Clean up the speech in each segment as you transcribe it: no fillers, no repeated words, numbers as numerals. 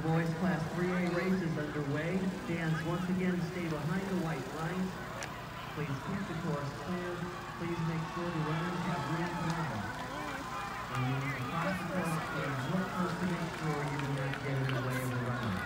boys class 3A race is underway. Fans once again stay behind the white lines. Please keep the course clear. Please make sure the runners have ran well. When you across the course, please look first to make sure you do not get in the way of the runner.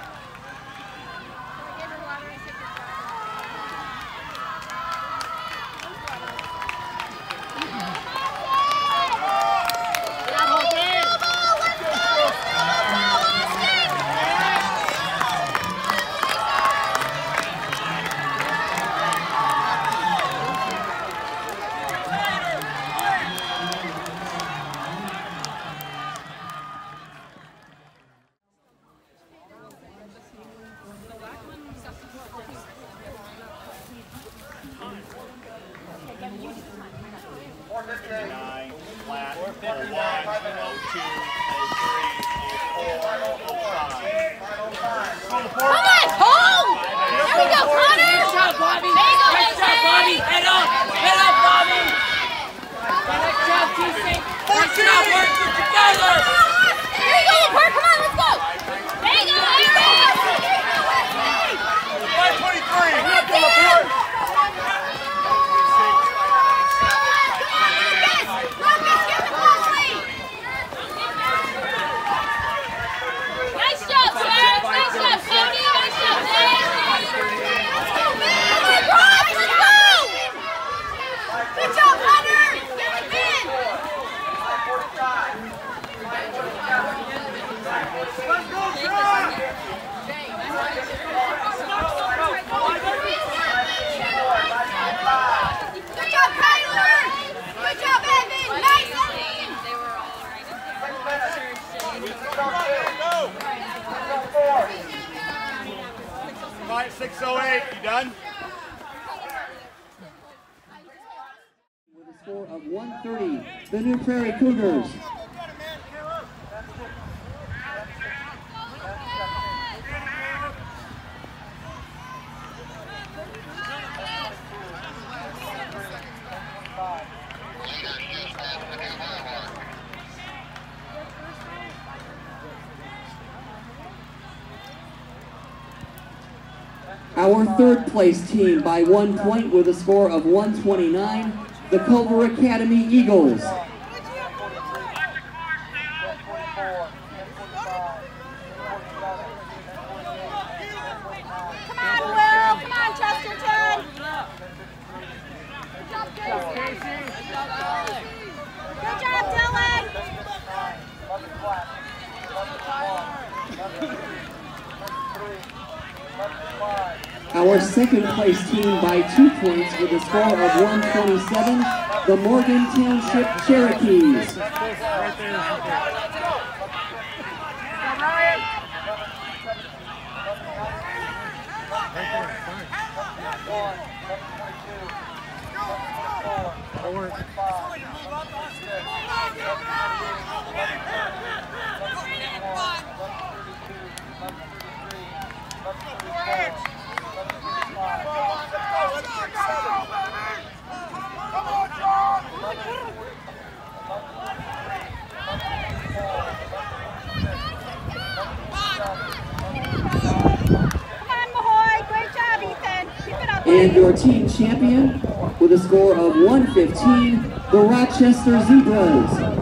All right, 6:08, you done? With a score of 130, the New Prairie Cougars. Our third place team by 1 point with a score of 129, the Culver Academy Eagles. Come on, Will! Come on, Chesterton! Good job, Dylan! Our second place team by 2 points with a score of 127, the Morgan Township Cherokees. And your team champion with a score of 115, the Rochester Zebras.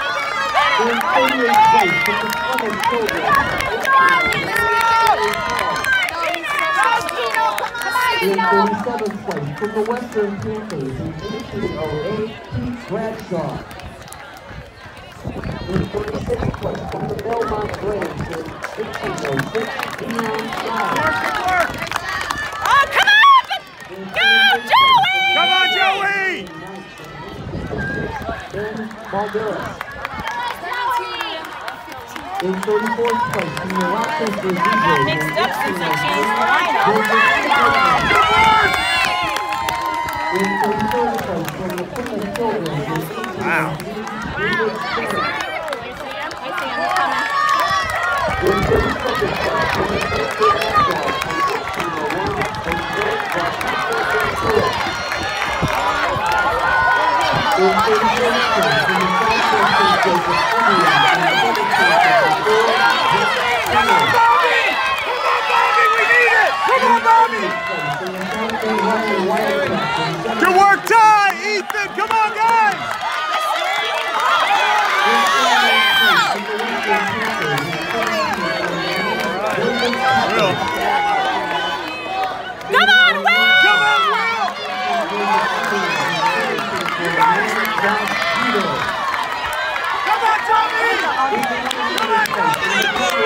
Go, In 37th place from the Western Panthers in 1808, Keith Bradshaw. In 36th place from the Belmont Braves in 1806, Dion Fowler. Oh, come on! Go, Joey! Come on, Joey! Ben Balderas. In 34th place from the Rochester Zebras in Mixed up since I changed the lineup. In 33rd place from the Plymouth Children in 18 Wow. In 32nd place from the St. Louis in 37th place from the Southwestern State of Indiana in 17th Come on, Bobby! Come on, Bobby! We need it! Come on, Bobby! Good work, Ty! Ethan! Come on, guys! Will. Come on, Will! Come on, Will! Come on, Tommy! Come on, Tommy!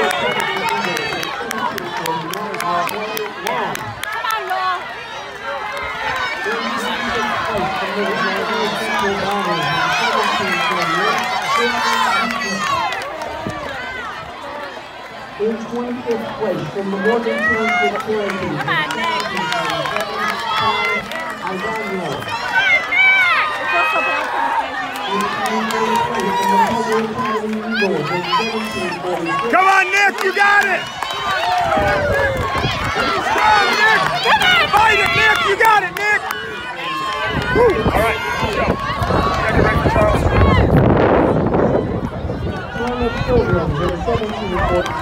In 25th place from the Morgan Township Cherokees. Come on, Nick. Isaiah. In 23rd place from the Public Academy Eagles in 1746. Come on, Nick! You got it! Come on, Nick! Fight it, Nick! You got it, Nick! Woo. All right, let's go. You got your right for Charles. Plymouth Children in 1746.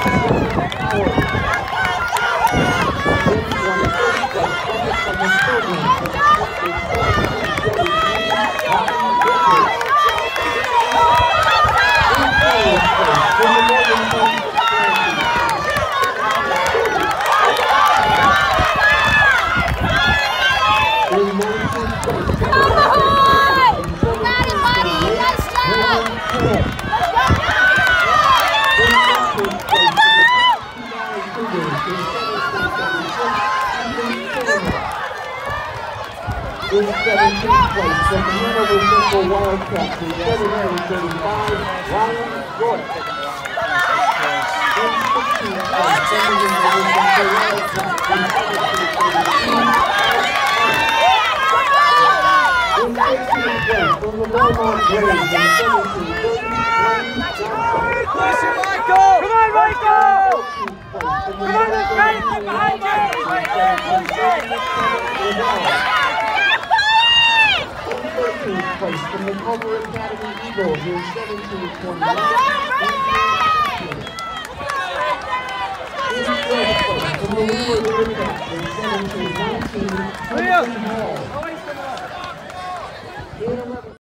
In 17th place from the Hanover Central Wildcats in 735, Ryan York. In 16th place from the Hanover Central Wildcats in 1730. In 16th place from the Belmont Braves in 1730, Michael! Come on, Michael! Come on, this guy's behind you! In 13th place from the Culver Academy Eagles in 1729. In 12th place from the Leeward Wildcats in 1719, Hudson Hall.